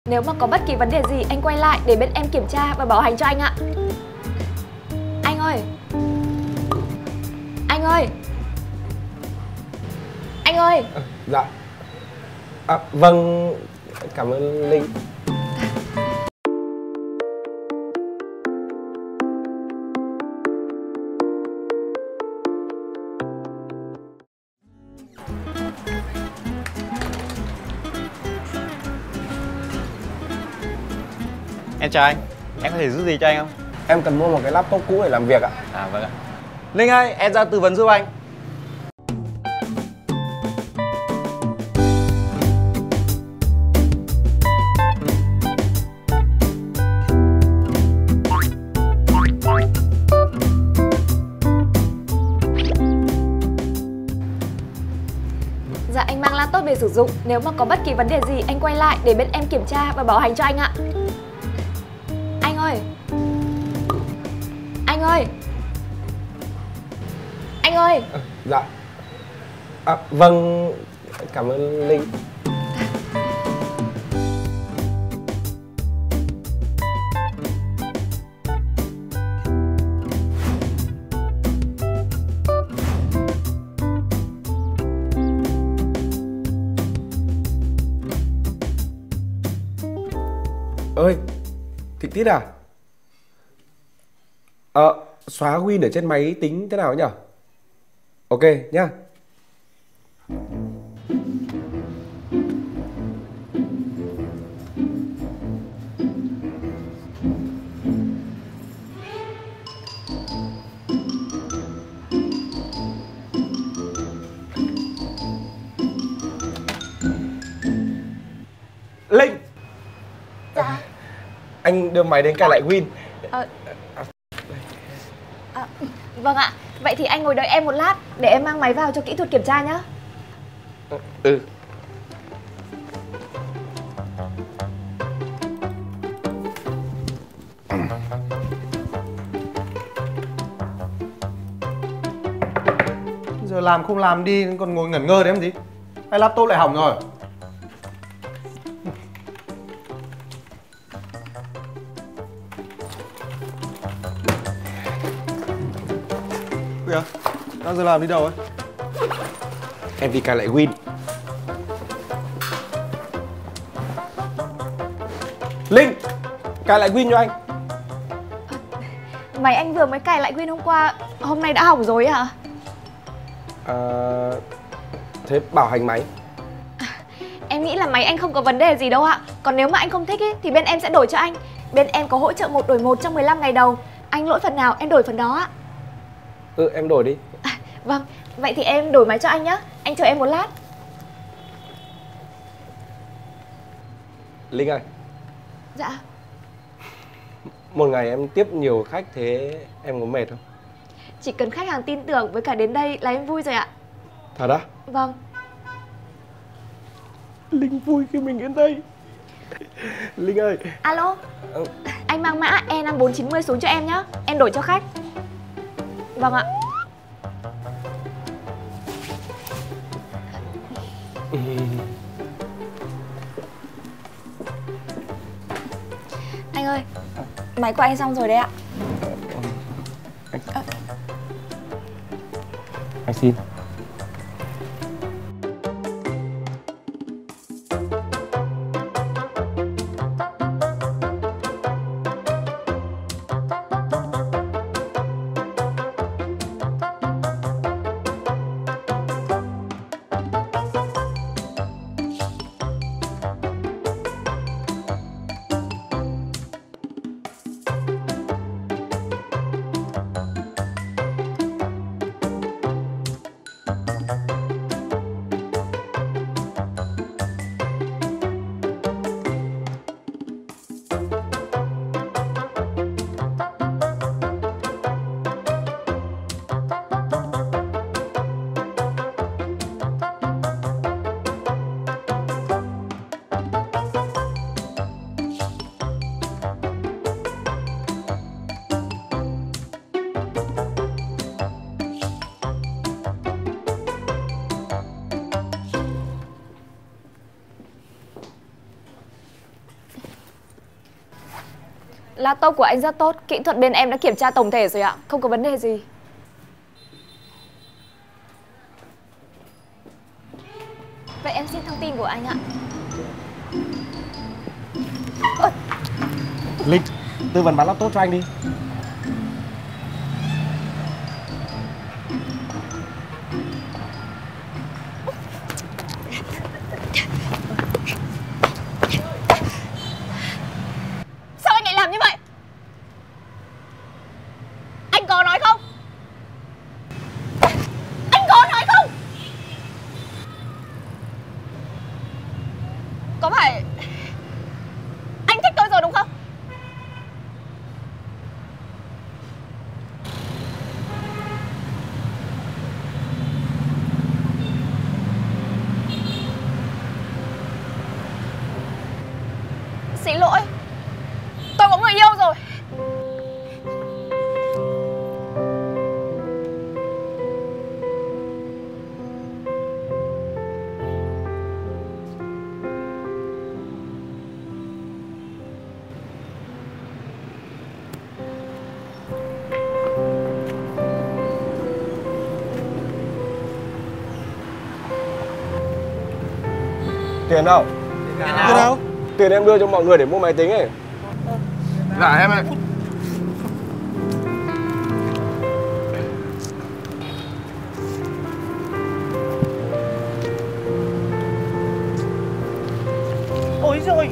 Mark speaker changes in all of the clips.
Speaker 1: Nếu mà có bất kỳ vấn đề gì anh quay lại để bên em kiểm tra và bảo hành cho anh ạ. Anh ơi! Anh ơi! Anh ơi!
Speaker 2: Dạ. Vâng, cảm ơn Linh.
Speaker 3: Em chào anh, em có thể giúp gì cho anh không?
Speaker 2: Em cần mua một cái laptop cũ để làm việc ạ.
Speaker 3: À vâng ạ. Linh ơi, em ra tư vấn giúp anh.
Speaker 1: Dạ anh mang laptop về sử dụng. Nếu mà có bất kỳ vấn đề gì anh quay lại để bên em kiểm tra và bảo hành cho anh ạ. Anh ơi! Anh ơi! Anh ơi!
Speaker 2: Dạ. Vâng, cảm ơn Linh. Ơi, Thịnh Tít à? Xóa Win ở trên máy tính thế nào nhỉ? Ok nhá. Linh!
Speaker 1: Dạ.
Speaker 2: Anh đưa máy đến cài lại Win.
Speaker 1: Vâng ạ. Vậy thì anh ngồi đợi em một lát để em mang máy vào cho kỹ thuật kiểm tra nhé.
Speaker 2: Ừ.
Speaker 4: Giờ làm không làm đi còn ngồi ngẩn ngơ đấy làm gì? Hay laptop lại hỏng rồi? Kìa, đang giờ làm đi đâu ấy?
Speaker 2: Em đi cài lại Win. Linh! Cài lại Win cho anh.
Speaker 1: Máy anh vừa mới cài lại Win hôm qua, hôm nay đã hỏng rồi hả?
Speaker 2: Thế bảo hành máy.
Speaker 1: Em nghĩ là máy anh không có vấn đề gì đâu ạ. Còn nếu mà anh không thích ý, thì bên em sẽ đổi cho anh. Bên em có hỗ trợ 1 đổi 1 trong 15 ngày đầu. Anh lỗi phần nào em đổi phần đó ạ.
Speaker 2: Em đổi đi.
Speaker 1: Vâng, vậy thì em đổi máy cho anh nhé. Anh chờ em một lát.
Speaker 2: Linh ơi,
Speaker 1: Dạ.
Speaker 2: một ngày em tiếp nhiều khách thế em có mệt không?
Speaker 1: Chỉ cần khách hàng tin tưởng với cả đến đây là em vui rồi ạ.
Speaker 2: Thật á?
Speaker 1: Vâng.
Speaker 2: Linh vui khi mình đến đây. Linh ơi.
Speaker 1: Alo. Anh mang mã E5490 xuống cho em nhé. Em đổi cho khách. Vâng ạ. Anh ơi, máy của anh xong rồi đấy ạ.
Speaker 2: Anh xin.
Speaker 1: Laptop của anh rất tốt, kỹ thuật bên em đã kiểm tra tổng thể rồi ạ, không có vấn đề gì. Vậy em xin thông tin của anh ạ.
Speaker 2: Linh, tư vấn bán laptop cho anh đi.
Speaker 1: Sao anh lại làm như vậy? Anh có nói không? Anh có nói không? Có phải anh thích tôi rồi đúng không? Xin lỗi, tôi có người yêu rồi.
Speaker 2: Tiền đâu?
Speaker 4: Tiền đâu?
Speaker 2: Tiền em đưa cho mọi người để mua máy tính ấy.
Speaker 4: Dạ em ơi. Ôi giời.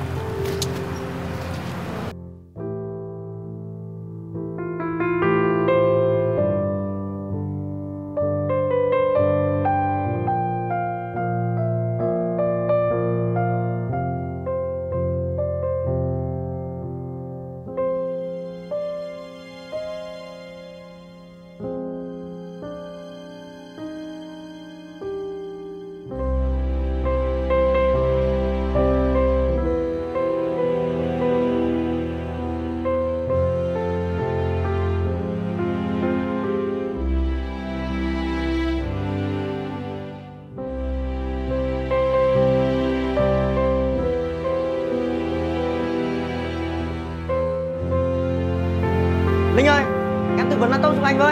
Speaker 5: Linh ơi, em tư vấn laptop giúp anh với.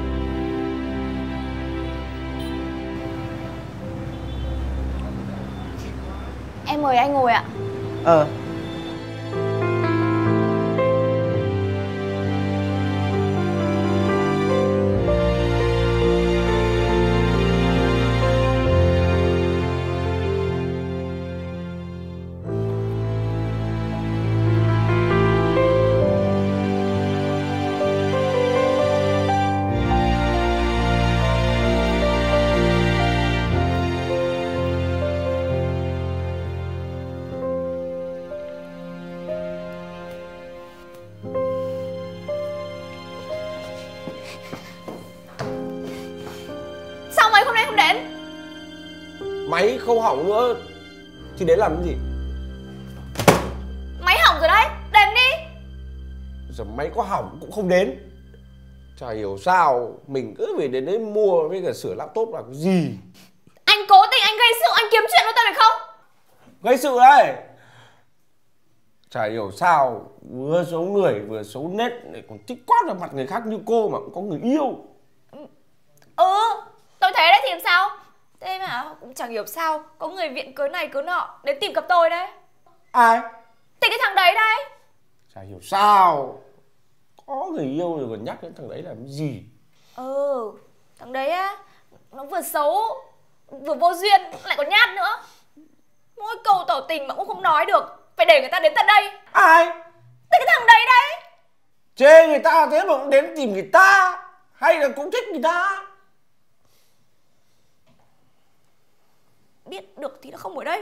Speaker 1: Em mời anh ngồi ạ.
Speaker 5: Ờ.
Speaker 1: Sao mấy hôm nay không đến?
Speaker 2: Máy không hỏng nữa thì đến làm cái gì?
Speaker 1: Máy hỏng rồi đấy, đến đi.
Speaker 2: Giờ máy có hỏng cũng không đến. Chả hiểu sao mình cứ phải đến đấy mua với cả sửa laptop là cái gì.
Speaker 1: Anh cố tình anh gây sự, anh kiếm chuyện với tôi phải không?
Speaker 2: Gây sự đấy. Chả hiểu sao vừa xấu người vừa xấu nết lại còn thích quát vào mặt người khác như cô mà cũng có người yêu.
Speaker 1: Tôi thấy đấy thì làm sao? Thế mà cũng chẳng hiểu sao có người viện cớ này cớ nọ đến tìm gặp tôi đấy.
Speaker 2: Ai?
Speaker 1: Thì cái thằng đấy đây.
Speaker 2: Chả hiểu sao có người yêu rồi còn nhắc đến thằng đấy làm cái gì.
Speaker 1: Thằng đấy á, nó vừa xấu vừa vô duyên lại còn nhát nữa. Mỗi câu tỏ tình mà cũng không nói được, phải để người ta đến tận đây.
Speaker 2: Ai?
Speaker 1: Thì cái thằng đấy đấy.
Speaker 2: Chê người ta thế mà cũng đến tìm người ta, hay là cũng thích người ta?
Speaker 1: Biết được thì nó không ở đây.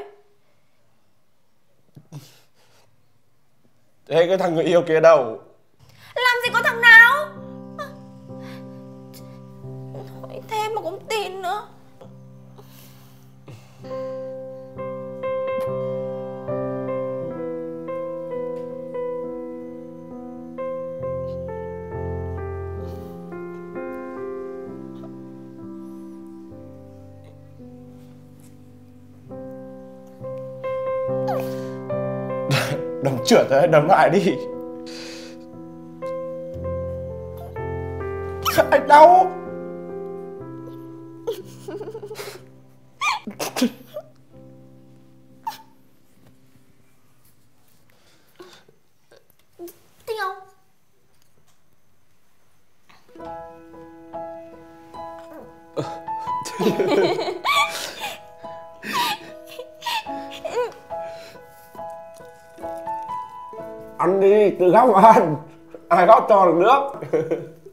Speaker 2: Thế cái thằng người yêu kia đâu?
Speaker 1: Làm gì có thằng nào? Hỏi thế mà cũng tin nữa.
Speaker 2: Đâm trượt rồi, đâm lại đi. Anh đau.
Speaker 1: Thích không?
Speaker 2: Ăn đi, tự gắp mà ăn. Ai góp cho được nước.